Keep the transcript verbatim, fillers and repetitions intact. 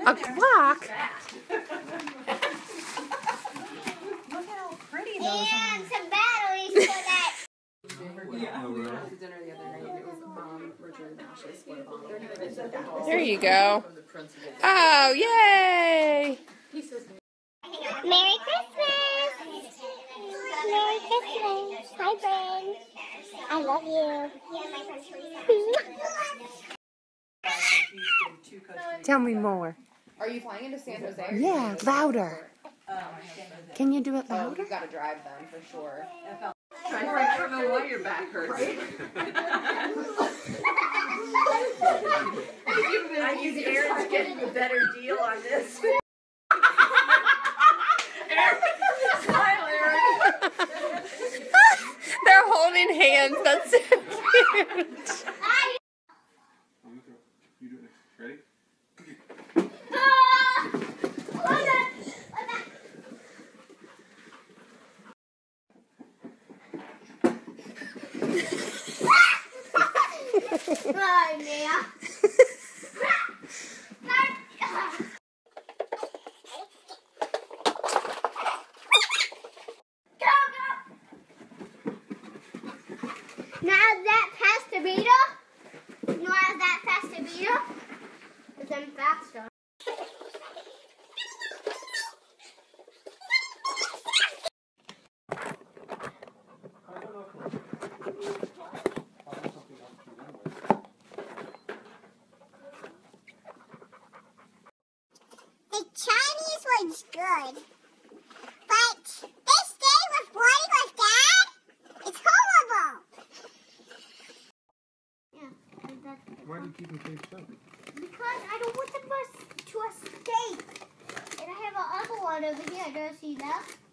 A clock? Look at how pretty those And are. some batteries for that. Yeah. We went to dinner the other night and it was mom, Richard, and Ashley's split bottle. There you go. Oh, yay! Merry Christmas! Merry Christmas! Hi, friend. I love you. Tell me more. Are you flying into San Jose? Or Yeah, louder. Can you do it Oh, louder? you gotta drive then for sure. I don't know why your back hurts. I use Aaron's getting a better deal on this. They're holding hands. That's so cute. You do it. Ready? Bye, Mia. Now that Pastor Vito, now that Pastor Vito, is then faster. The Chinese was good, but this day with playing with Dad, it's horrible. Yeah, that's Why do you keep them taped shut? because I don't want the bus to escape. And I have another one over here. Do you see that?